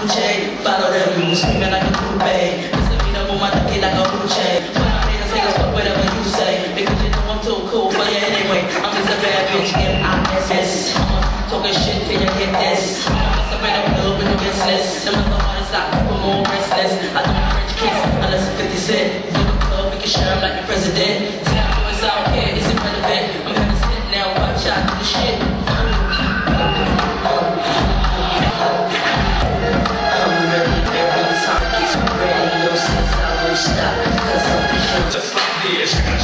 Gucci. Follow them, screaming like a coupe. Misdemeanor, move my dick like a hoochie. When I need to say, fuck whatever you say. Because you know I'm too cool for you anyway. I'm just a bad bitch, M-I-S-S. Talking shit till you get this. I'm up in the club with no business. The mother artists out, people more restless. I do a French kiss, unless it's 50 Cent. In the club, we can share them like the president. Tell boys out here, it's irrelevant. I'm having sit now, watch out, do the shit. Just like this.